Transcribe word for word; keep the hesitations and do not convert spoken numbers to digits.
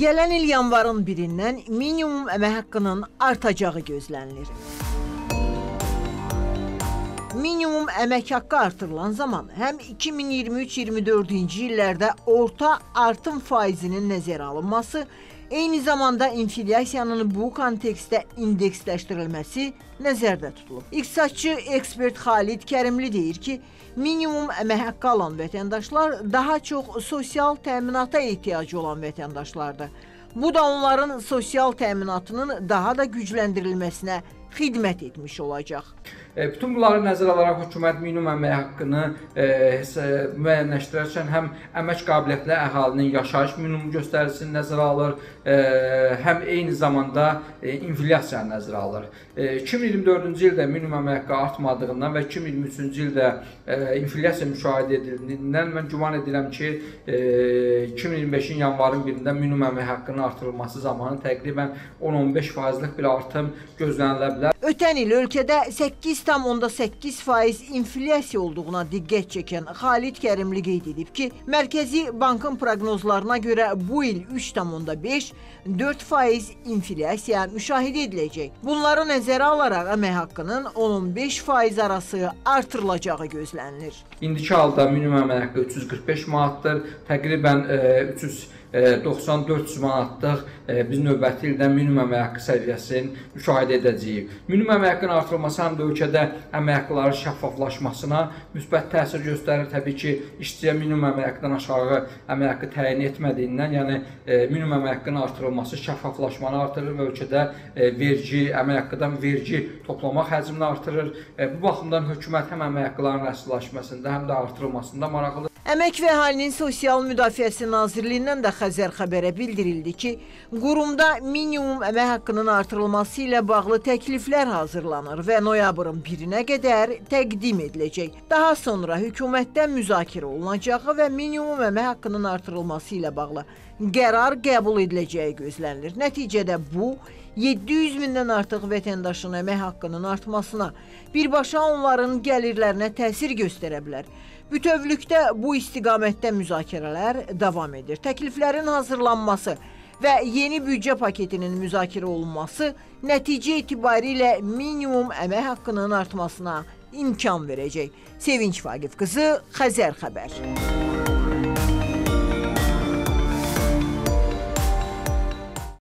Gələn il yanvarın birindən minimum əmək haqqının artacağı gözlənilir. Minimum əmək haqqı artırılan zaman həm iki min iyirmi üç iyirmi dördüncü illərdə orta artım faizinin nəzərə alınması, eyni zamanda inflyasiyanın bu kontekstdə indeksləşdirilməsi nəzərdə tutulub. İqtisadçı ekspert Xalid Kərimli deyir ki, minimum əmək haqqı alan vətəndaşlar daha çox sosial təminata ehtiyacı olan vətəndaşlardır. Bu da onların sosial təminatının daha da gücləndirilməsinə xidmət etmiş olacaq. Bütün bunları nəzərə alaraq hökumət minimum əmək haqqını e, müəyyənləşdirərkən həm əmək qabiliyyətli əhalinin yaşayış minimumu göstərisini nəzərə alır, e, həm eyni zamanda e, inflyasiyanı nəzərə alır. E, iki min iyirmi dördüncü ildə minimum əmək haqqı artmadığından və iki min iyirmi üçüncü ildə e, inflyasiya müşahidə edildiyindən mən güman edirəm ki, e, iki min iyirmi beşin yanvarın birində minimum əmək haqqının artırılması zamanı təqribən on on beş faizlik bir artım gözlənilə bilər. Ötən il ölkədə səkkiz tam onda səkkiz faiz inflyasiya olduğuna diqqət çəkən Xalid Kərimli qeyd edib ki, Mərkəzi Bankın proqnozlarına görə bu il üç tam onda beş dörd faiz inflyasiya müşahidə ediləcək. Bunları nəzərə alaraq əmək haqqının on on beş faiz arası artırılacağı gözlənilir. İndiki halda minimum əmək haqqı üç yüz qırx beş manatdır, təqribən e, üç yüz doxsan dörd yüz manatlıq biz növbəti ildə minimum əmək haqqı səviyyəsini müşahidə edəcəyik. Minimum əmək haqqının artırılması həm də ölkədə əmək haqqıların şəffaflaşmasına müsbət təsir göstərir. Təbii ki, işçiyə minimum əmək haqqından aşağı əmək haqqı təyin etmədiyindən, yəni minimum əmək haqqının artırılması şəffaflaşmanı artırır və ölkədə vergi, əmək haqqıdan vergi toplamaq həcmini artırır. Bu baxımdan hökumət həm əmək haqqılarının rəsmiləşməsində, həm də artırılmasında maraqlıdır. Əmək və Əhalinin Sosial Müdafiəsi Nazirliyindən də Xəzər xəbərə bildirildi ki, qurumda minimum əmək haqqının artırılması ilə bağlı təkliflər hazırlanır və noyabrın birinə qədər təqdim ediləcək. Daha sonra hökumətdə müzakirə olunacağı və minimum əmək haqqının artırılması ilə bağlı qərar qəbul ediləcəyi gözlənilir. Nəticədə bu, yeddi yüz mindən artıq vətəndaşın əmək haqqının artmasına, birbaşa onların gəlirlərinə təsir göstərə bilər. Bütövlükdə bu istiqamətdə müzakirələr davam edir. Təkliflərin hazırlanması və yeni büdcə paketinin müzakirə olunması nəticə etibarilə minimum əmək haqqının artmasına imkan verəcək. Sevinç Vaqif qızı, Xəzər xəbər.